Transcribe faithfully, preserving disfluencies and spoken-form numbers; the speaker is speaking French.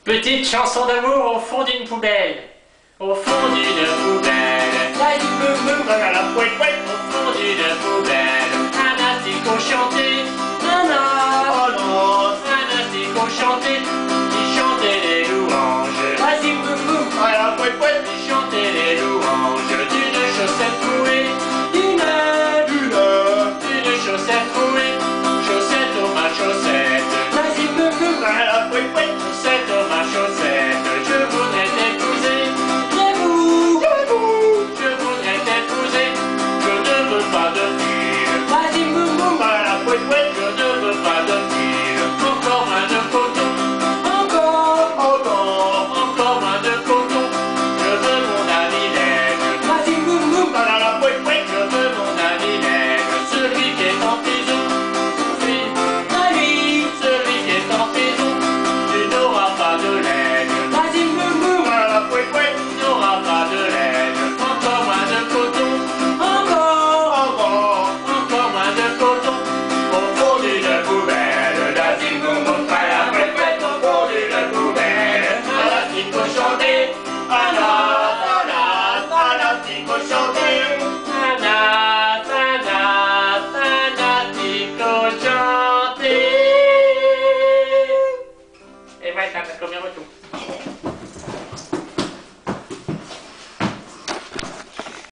Petite chanson d'amour au fond d'une poubelle. Au fond d'une poubelle. Là, il me me voilà la poêle poêle. Au fond d'une poubelle. Un asticot chanté. Nana. Oh non. Un asticot chanté. Qui chantait les louanges. Vas-y, me me voilà la poêle poêle. Qui chantait les louanges. D'une chaussette trouée. D'une. D'une. D'une chaussette trouée. Chaussette au ma chaussette. Vas-y, me me voilà la poêle poêle. Chaussette au ma chaussette. Je voudrais t'épouser. J'avoue. J'avoue. Je voudrais t'épouser. Je ne veux pas de fil. Vas-y, me me voilà la poêle poêle. Je ne veux pas de fil. Encore moins de coton. Encore. Encore. Encore moins de coton. Je veux mon ami l'aigle. Vas-y, me me voilà la poêle poêle. Je veux mon ami l'aigle. Celui qui est en prison. Oui. Ami. Celui qui est en prison. Tu n'auras pas de laine. Vas-y, me me voilà la poêle poêle. Tu n'auras pas de laine. Encore moins de coton. Encore. Encore. Encore moins de coton. Au fond d'une poubelle. Vas-y, me me voilà la poêle poêle. Au fond d'une poubelle. Un asticot chanté. Un